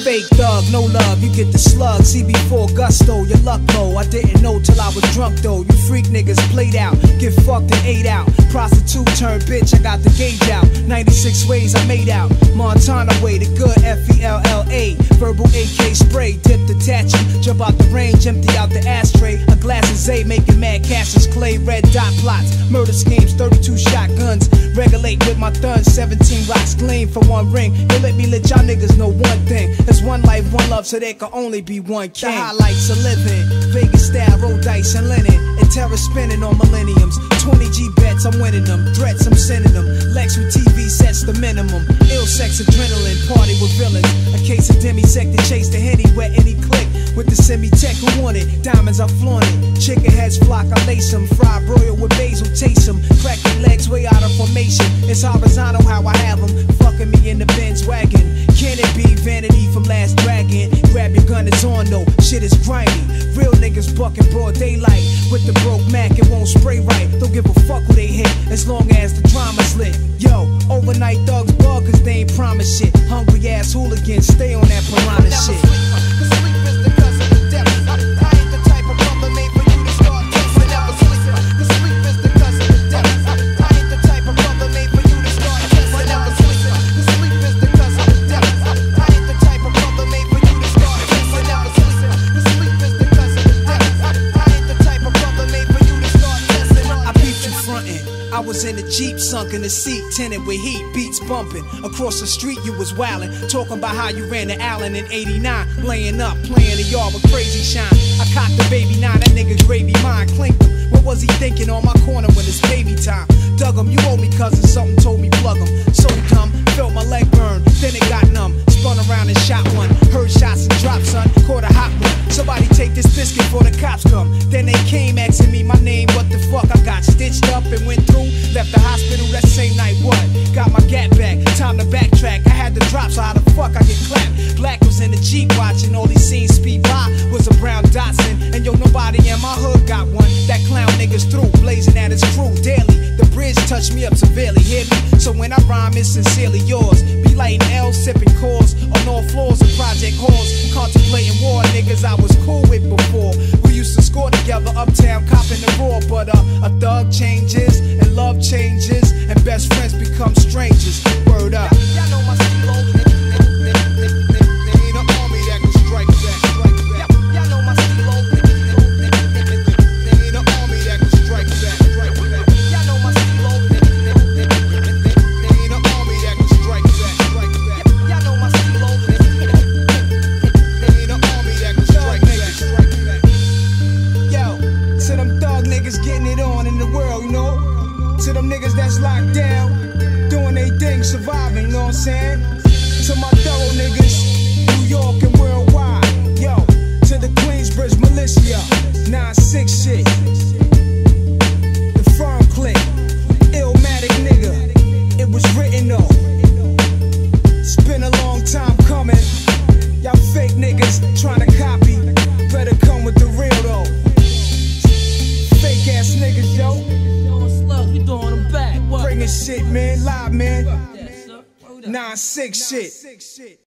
fake thug, no love, you get the slug. CB4 gusto, your luck low. I didn't know till I was drunk though. You freak niggas played out, get fucked and ate out. Prostitute turned bitch, I got the gauge out. 96 ways I made out. Montana way, the good FELLA. Verbal AK spray, dip detach you. Jump out the range, empty out the ashtray. A glass of Zay, making mad Cassius Clay. Red dot plots, murder schemes, 32 shotguns. Regulate with my thuns, 17 rocks gleam for one ring. You let me let y'all niggas know one thing. There's one life, one love, so there can only be one king. The highlights of living, Vegas style, roll dice and linen. And terror spinning on millenniums. 20 G bets, I'm winning them. Threats, I'm sending them. Lex with TV sets the minimum. Ill sex, adrenaline, party with villains. A case of demi-sec to chase the Henny wet any click. With the semi-tech who want it, diamonds I flaunt it. Chicken heads flock, I lace them. Fried broil with basil, taste them. Crack their legs way out of formation. It's horizontal how I have them. Fucking me in the Benz wagon. Can it be vanity from Last Dragon? Grab your gun, it's on though. Shit is grimy. Real niggas bucking broad daylight. With the broke Mac, it won't spray right. Don't give a fuck who they hit, as long as the drama's lit. Yo, overnight thugs bug cause they ain't promise shit. Hungry ass hooligans, stay on that piranha shit. I was in a Jeep, sunk in the seat, tinted with heat, beats bumping. Across the street you was wildin', talking about how you ran to Allen in '89. Laying up, playing the yard with crazy shine. I cocked the baby 9, that nigga gravy mine, clinked him. What was he thinking on my corner when it's baby time? Dug him, you owe me cousin, something told me plug him. So dumb, felt my leg burn, then it got numb. Spun around and shot one, heard shots and drops, son, caught a hot one. Somebody take this biscuit before the cops come. Then they came asking me my name, what the fuck? I got stitched up and went through. Left the hospital that same night, what? Got my gat back, time to backtrack. I had the drop, so how the fuck I get clapped? Black was in the Jeep watching, all these scenes speed by. Was a brown Datsun, and yo, nobody in my hood got one. That clown niggas through, blazing at his crew daily. The bridge touched me up severely, hear me? So when I rhyme, it's sincerely yours. Be lighting L, sipping cores on all floors of project halls. Contemplating war, niggas I was cool with before. We used to score together uptown, copping the raw. But a thug changes, and love changes, and best friends become strangers. Word up. Y'all know my stilo. Ain't an army that can strike back. Y'all know my stilo. Ain't an army that can strike back. Y'all know my stilo. Ain't an army that can strike back. Y'all know my stilo. Ain't an army that can strike back. Yo, to them thug niggas getting it on in the world, you know? To them niggas that's locked down, doing they thing, surviving, you know what I'm saying? To my thorough niggas, New York and worldwide. Yo, to the Queensbridge militia, 9-6 shit. The firm click, Illmatic nigga, it was written though. It's been a long time coming. Y'all fake niggas trying to copy, better come with the real though. Fake ass niggas, yo. We throwing them back. What? Bringing shit, man, live, man. 9-6 shit.